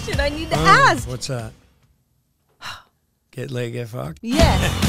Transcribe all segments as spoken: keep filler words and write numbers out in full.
question I need to oh, ask. What's that? Get laid, get fucked? Yes.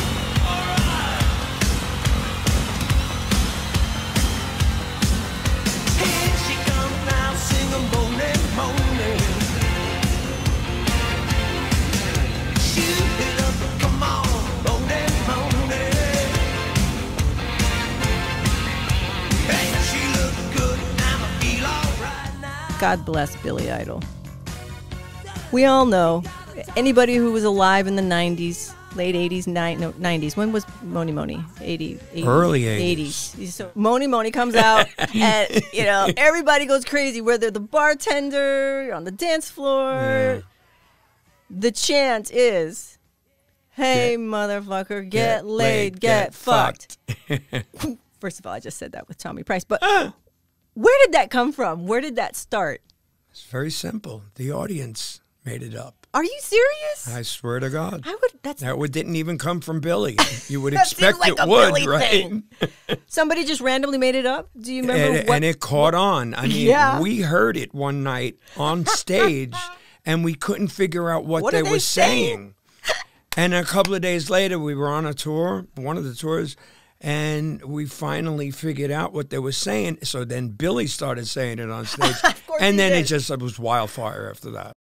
God bless Billy Idol. We all know, anybody who was alive in the nineties, late eighties, ni- no, nineties. When was Mony Mony? eighty, eighty, Early eighties. eighties. So Mony Mony comes out and, you know, everybody goes crazy, whether the bartender, you're on the dance floor. Yeah. The chant is, hey, Get- motherfucker, get, get laid, laid, get, get fucked. First of all, I just said that with Thommy Price, but where did that come from? Where did that start? It's very simple. The audience made it up. Are you serious? I swear to God. I would. That's That would, didn't even come from Billy. You would That seems expect like it a would, Billy right? thing. Somebody just randomly made it up. Do you remember And, what? and it caught on. I mean, Yeah. we heard it one night on stage, and we couldn't figure out what, What they are they were saying? saying. And a couple of days later, we were on a tour, one of the tours, and we finally figured out what they were saying. So then Billy started saying it on stage. Of course and he then did. it just it was wildfire after that.